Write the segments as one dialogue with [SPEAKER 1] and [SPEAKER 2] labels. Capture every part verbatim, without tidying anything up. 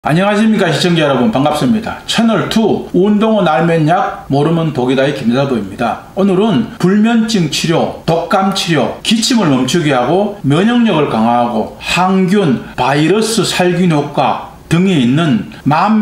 [SPEAKER 1] 안녕하십니까 시청자 여러분, 반갑습니다. 채널이 운동은 알면 약 모르면 독이다의 김사부입니다. 오늘은 불면증 치료, 독감 치료, 기침을 멈추게 하고 면역력을 강화하고 항균, 바이러스 살균 효과 등이 있는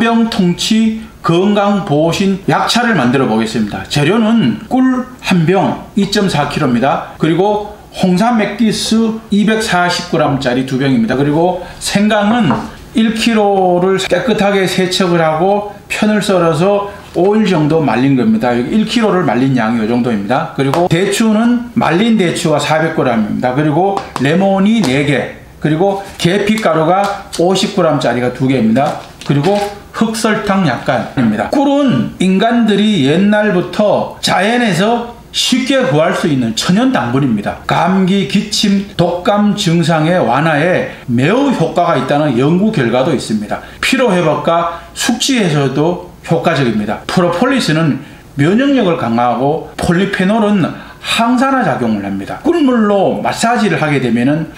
[SPEAKER 1] 만병통치 건강보호신 약차를 만들어 보겠습니다. 재료는 꿀 한 병 이 점 사 킬로그램입니다. 그리고 홍삼 맥기스 이백사십 그램짜리 두 병입니다. 그리고 생강은 일 킬로그램를 깨끗하게 세척을 하고 편을 썰어서 오 일 정도 말린 겁니다. 여기 일 킬로그램를 말린 양이 이 정도입니다. 그리고 대추는 말린 대추가 사백 그램입니다. 그리고 레몬이 네 개, 그리고 계피가루가 오십 그램짜리가 두 개입니다. 그리고 흑설탕 약간입니다. 꿀은 인간들이 옛날부터 자연에서 쉽게 구할 수 있는 천연 당분입니다. 감기, 기침, 독감 증상의 완화에 매우 효과가 있다는 연구 결과도 있습니다. 피로회복과 숙취 해소에도 효과적입니다. 프로폴리스는 면역력을 강화하고 폴리페놀은 항산화 작용을 합니다. 꿀물로 마사지를 하게 되면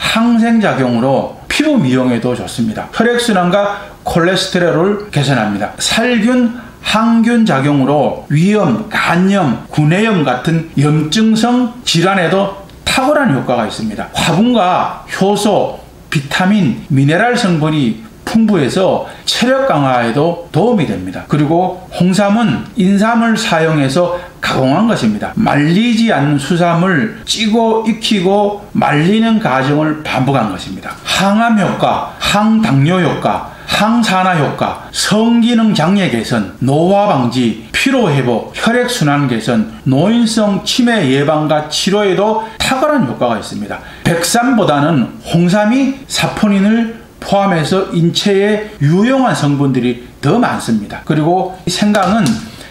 [SPEAKER 1] 항생작용으로 피부 미용에도 좋습니다. 혈액순환과 콜레스테롤을 개선합니다. 살균, 항균 작용으로 위염, 간염, 구내염 같은 염증성 질환에도 탁월한 효과가 있습니다. 화분과 효소, 비타민, 미네랄 성분이 풍부해서 체력 강화에도 도움이 됩니다. 그리고 홍삼은 인삼을 사용해서 가공한 것입니다. 말리지 않는 수삼을 찌고 익히고 말리는 과정을 반복한 것입니다. 항암 효과, 항당뇨 효과, 항산화 효과, 성기능 장애 개선, 노화 방지, 피로 회복, 혈액순환 개선, 노인성 치매 예방과 치료에도 탁월한 효과가 있습니다. 백삼보다는 홍삼이 사포닌을 포함해서 인체에 유용한 성분들이 더 많습니다. 그리고 생강은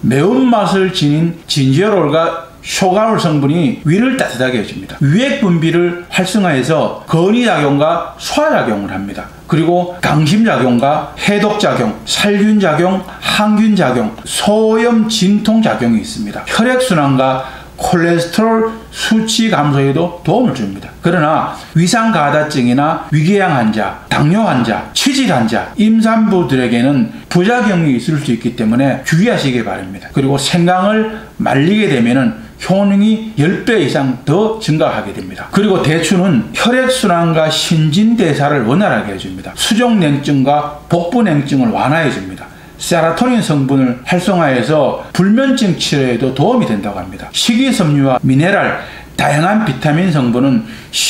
[SPEAKER 1] 매운맛을 지닌 진제롤과 쇼가올 성분이 위를 따뜻하게 해줍니다. 위액 분비를 활성화해서 건의작용과 소화작용을 합니다. 그리고 강심작용과 해독작용, 살균작용, 항균작용, 소염 진통작용이 있습니다. 혈액순환과 콜레스테롤 수치 감소에도 도움을 줍니다. 그러나 위상가다증이나 위궤양 환자, 당뇨 환자, 치질 환자, 임산부들에게는 부작용이 있을 수 있기 때문에 주의하시기 바랍니다. 그리고 생강을 말리게 되면 효능이 십 배 이상 더 증가하게 됩니다. 그리고 대추는 혈액순환과 신진대사를 원활하게 해줍니다. 수족냉증과 복부냉증을 완화해줍니다. 세라토닌 성분을 활성화해서 불면증 치료에도 도움이 된다고 합니다. 식이섬유와 미네랄, 다양한 비타민 성분은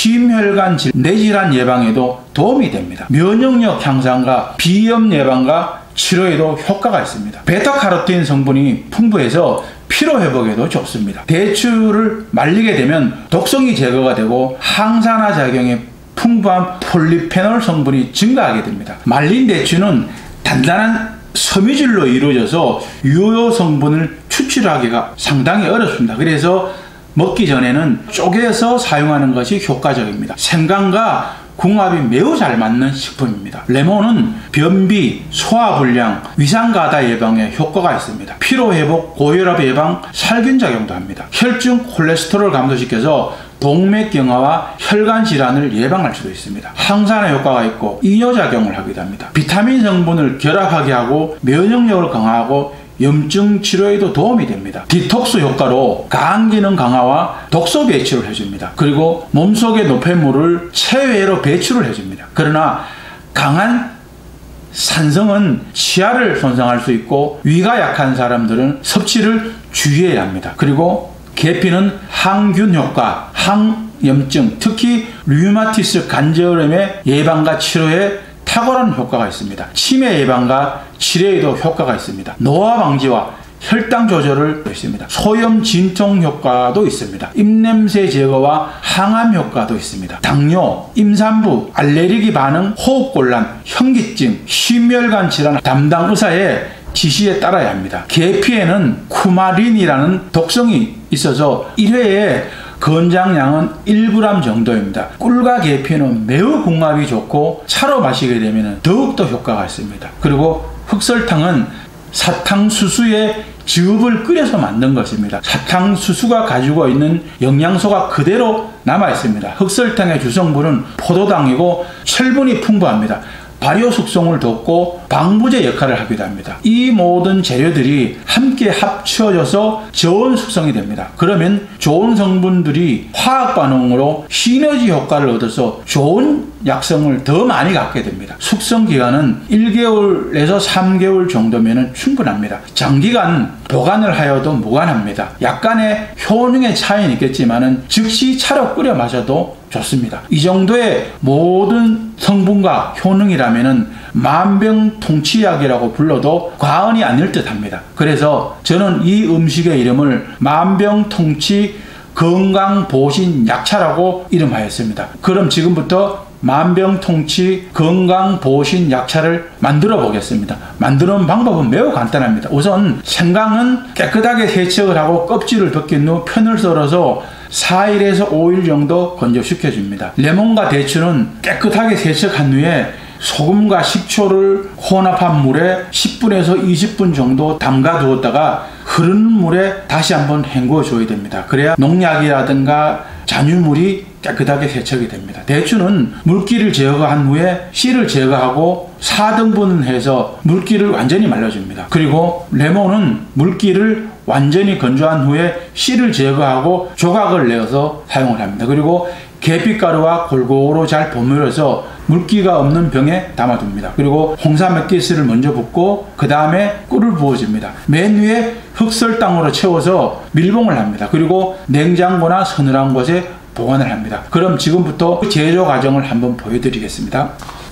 [SPEAKER 1] 심혈관 뇌질환 예방에도 도움이 됩니다. 면역력 향상과 비염 예방과 치료에도 효과가 있습니다. 베타카로틴 성분이 풍부해서 피로회복에도 좋습니다. 대추를 말리게 되면 독성이 제거가 되고 항산화 작용에 풍부한 폴리페놀 성분이 증가하게 됩니다. 말린 대추는 단단한 섬유질로 이루어져서 유효 성분을 추출하기가 상당히 어렵습니다. 그래서 먹기 전에는 쪼개서 사용하는 것이 효과적입니다. 생강과 궁합이 매우 잘 맞는 식품입니다. 레몬은 변비, 소화불량, 위상가다 예방에 효과가 있습니다. 피로회복, 고혈압 예방, 살균작용도 합니다. 혈중 콜레스테롤을 감소시켜서 동맥경화와 혈관 질환을 예방할 수도 있습니다. 항산화 효과가 있고 이뇨작용을 하기도 합니다. 비타민 성분을 결합하게 하고 면역력을 강화하고 염증 치료에도 도움이 됩니다. 디톡스 효과로 간 기능 강화와 독소 배출을 해줍니다. 그리고 몸속의 노폐물을 체외로 배출을 해줍니다. 그러나 강한 산성은 치아를 손상할 수 있고 위가 약한 사람들은 섭취를 주의해야 합니다. 그리고 계피는 항균 효과, 항염증, 특히 류마티스 관절염의 예방과 치료에 탁월한 효과가 있습니다. 치매 예방과 치료에도 효과가 있습니다. 노화 방지와 혈당 조절을 있습니다. 소염 진통 효과도 있습니다. 입냄새 제거와 항암 효과도 있습니다. 당뇨, 임산부, 알레르기 반응, 호흡곤란, 현기증, 심혈관 질환 담당 의사의 지시에 따라야 합니다. 계피에는 쿠마린이라는 독성이 있어서 일 회에 건장량은 일 그램 정도입니다. 꿀과 계피는 매우 궁합이 좋고 차로 마시게 되면 더욱더 효과가 있습니다. 그리고 흑설탕은 사탕수수의 즙을 끓여서 만든 것입니다. 사탕수수가 가지고 있는 영양소가 그대로 남아 있습니다. 흑설탕의 주성분은 포도당이고 철분이 풍부합니다. 발효 숙성을 돕고 방부제 역할을 하기도 합니다. 이 모든 재료들이 함께 합쳐져서 저온 숙성이 됩니다. 그러면 좋은 성분들이 화학 반응으로 시너지 효과를 얻어서 좋은 약성을 더 많이 갖게 됩니다. 숙성 기간은 일 개월에서 삼 개월 정도면 충분합니다. 장기간 보관을 하여도 무관합니다. 약간의 효능의 차이는 있겠지만 즉시 차로 끓여 마셔도 좋습니다. 이 정도의 모든 성분과 효능이라면 만병통치약이라고 불러도 과언이 아닐 듯 합니다. 그래서 저는 이 음식의 이름을 만병통치 건강보신약차라고 이름하였습니다. 그럼 지금부터 만병통치 건강보신약차를 만들어 보겠습니다. 만드는 방법은 매우 간단합니다. 우선 생강은 깨끗하게 세척을 하고 껍질을 벗긴 후 편을 썰어서 사 일에서 오 일 정도 건조시켜 줍니다. 레몬과 대추는 깨끗하게 세척한 후에 소금과 식초를 혼합한 물에 십 분에서 이십 분 정도 담가 두었다가 흐르는 물에 다시 한번 헹궈 줘야 됩니다. 그래야 농약이라든가 잔유물이 깨끗하게 세척이 됩니다. 대추는 물기를 제거한 후에 씨를 제거하고 사 등분을 해서 물기를 완전히 말려줍니다. 그리고 레몬은 물기를 완전히 건조한 후에 씨를 제거하고 조각을 내어서 사용을 합니다. 그리고 계피가루와 골고루 잘 버무려서 물기가 없는 병에 담아둡니다. 그리고 홍삼 액기스를 먼저 붓고 그 다음에 꿀을 부어줍니다. 맨 위에 흑설탕으로 채워서 밀봉을 합니다. 그리고 냉장고나 서늘한 곳에 보관을 합니다. 그럼 지금부터 제조 과정을 한번 보여드리겠습니다.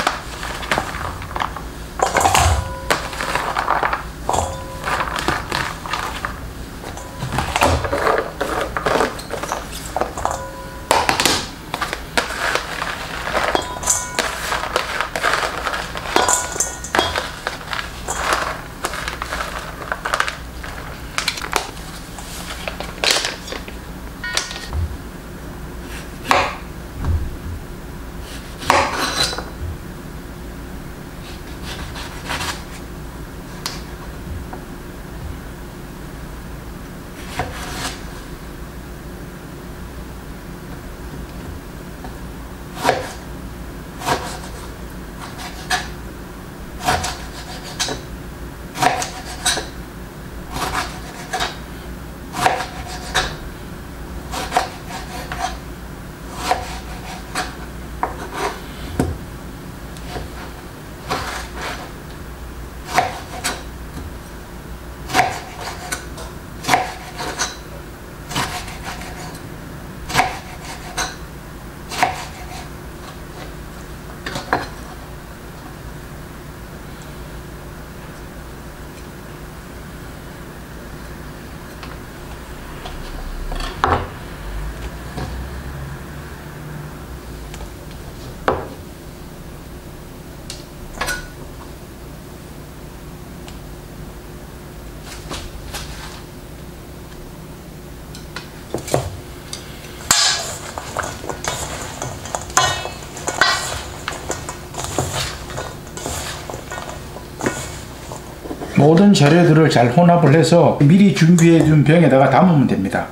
[SPEAKER 1] 모든 재료들을 잘 혼합을 해서 미리 준비해 둔 병에다가 담으면 됩니다.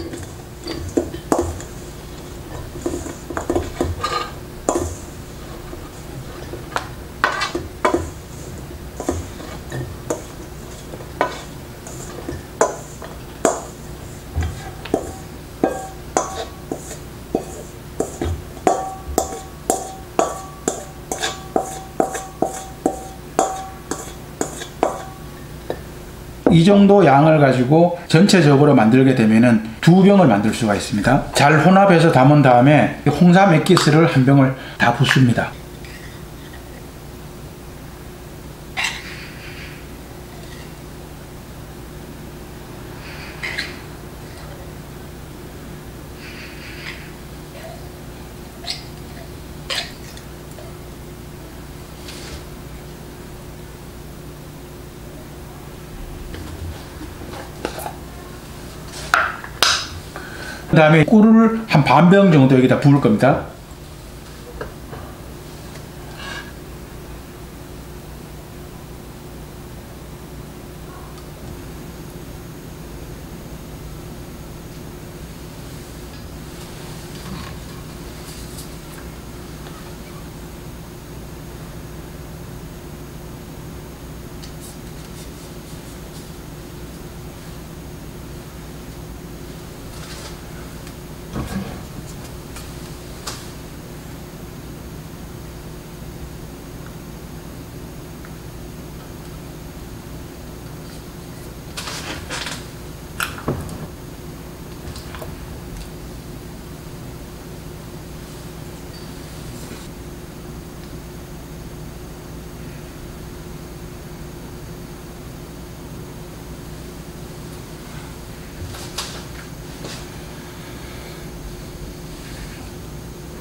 [SPEAKER 1] 이 정도 양을 가지고 전체적으로 만들게 되면은 두 병을 만들 수가 있습니다. 잘 혼합해서 담은 다음에 홍삼 액기스를 한 병을 다 붓습니다. 그 다음에 꿀을 한 반 병 정도 여기다 부을 겁니다.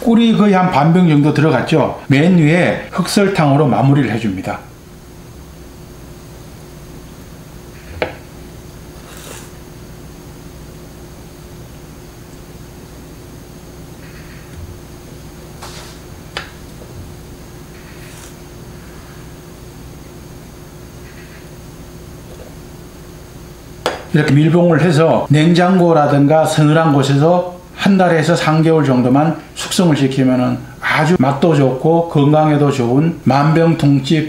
[SPEAKER 1] 꿀이 거의 한 반병 정도 들어갔죠. 맨 위에 흑설탕으로 마무리를 해줍니다. 이렇게 밀봉을 해서 냉장고라든가 서늘한 곳에서 한 달에서 삼 개월 정도만 숙성을 시키면은 아주 맛도 좋고 건강에도 좋은 만병통치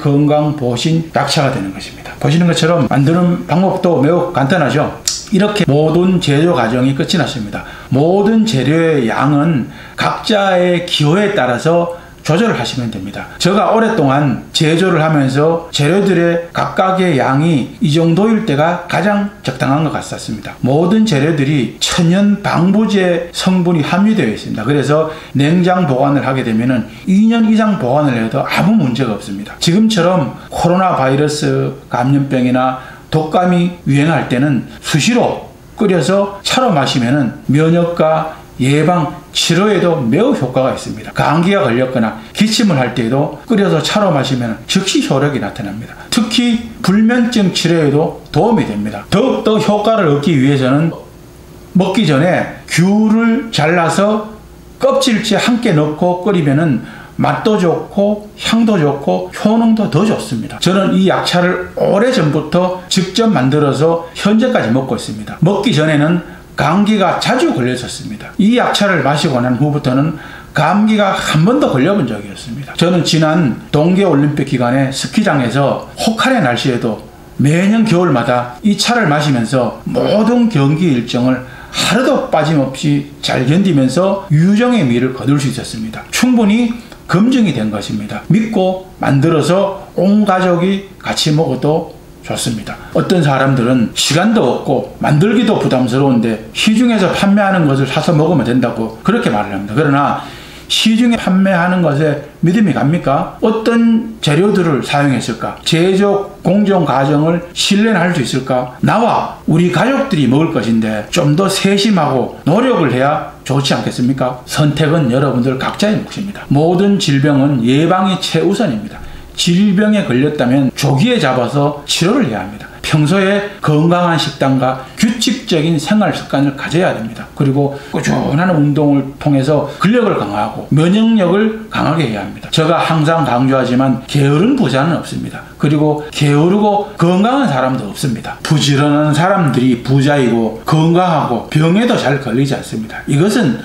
[SPEAKER 1] 건강보신 약차가 되는 것입니다. 보시는 것처럼 만드는 방법도 매우 간단하죠. 이렇게 모든 제조 과정이 끝이 났습니다. 모든 재료의 양은 각자의 기호에 따라서 조절을 하시면 됩니다. 제가 오랫동안 제조를 하면서 재료들의 각각의 양이 이 정도일 때가 가장 적당한 것 같았습니다. 모든 재료들이 천연 방부제 성분이 함유되어 있습니다. 그래서 냉장 보관을 하게 되면 이 년 이상 보관을 해도 아무 문제가 없습니다. 지금처럼 코로나 바이러스 감염병이나 독감이 유행할 때는 수시로 끓여서 차로 마시면 면역과 예방, 치료에도 매우 효과가 있습니다. 감기가 걸렸거나 기침을 할 때에도 끓여서 차로 마시면 즉시 효력이 나타납니다. 특히 불면증 치료에도 도움이 됩니다. 더욱더 효과를 얻기 위해서는 먹기 전에 귤을 잘라서 껍질째 함께 넣고 끓이면 맛도 좋고 향도 좋고 효능도 더 좋습니다. 저는 이 약차를 오래전부터 직접 만들어서 현재까지 먹고 있습니다. 먹기 전에는 감기가 자주 걸렸었습니다. 이 약차를 마시고 난 후부터는 감기가 한 번도 걸려본 적이 없습니다. 저는 지난 동계올림픽 기간에 스키장에서 혹한의 날씨에도 매년 겨울마다 이 차를 마시면서 모든 경기 일정을 하루도 빠짐없이 잘 견디면서 유정의 미를 거둘 수 있었습니다. 충분히 검증이 된 것입니다. 믿고 만들어서 온 가족이 같이 먹어도 좋습니다. 어떤 사람들은 시간도 없고 만들기도 부담스러운데 시중에서 판매하는 것을 사서 먹으면 된다고 그렇게 말을 합니다. 그러나 시중에 판매하는 것에 믿음이 갑니까? 어떤 재료들을 사용했을까? 제조 공정 과정을 신뢰할 수 있을까? 나와 우리 가족들이 먹을 것인데 좀 더 세심하고 노력을 해야 좋지 않겠습니까? 선택은 여러분들 각자의 몫입니다. 모든 질병은 예방이 최우선입니다. 질병에 걸렸다면 조기에 잡아서 치료를 해야 합니다. 평소에 건강한 식단과 규칙적인 생활 습관을 가져야 됩니다. 그리고 꾸준한 운동을 통해서 근력을 강화하고 면역력을 강하게 해야 합니다. 제가 항상 강조하지만 게으른 부자는 없습니다. 그리고 게으르고 건강한 사람도 없습니다. 부지런한 사람들이 부자이고 건강하고 병에도 잘 걸리지 않습니다. 이것은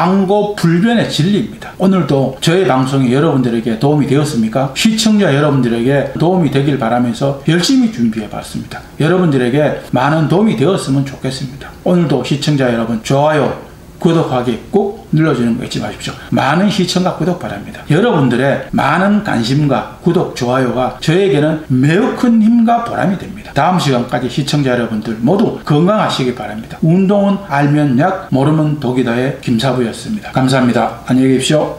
[SPEAKER 1] 망고불변의 진리입니다. 오늘도 저의 방송이 여러분들에게 도움이 되었습니까? 시청자 여러분들에게 도움이 되길 바라면서 열심히 준비해 봤습니다. 여러분들에게 많은 도움이 되었으면 좋겠습니다. 오늘도 시청자 여러분 좋아요, 구독하기 꼭 눌러주는 거 잊지 마십시오. 많은 시청과 구독 바랍니다. 여러분들의 많은 관심과 구독, 좋아요가 저에게는 매우 큰 힘과 보람이 됩니다. 다음 시간까지 시청자 여러분들 모두 건강하시기 바랍니다. 운동은 알면 약, 모르면 독이다의 김사부였습니다. 감사합니다. 안녕히 계십시오.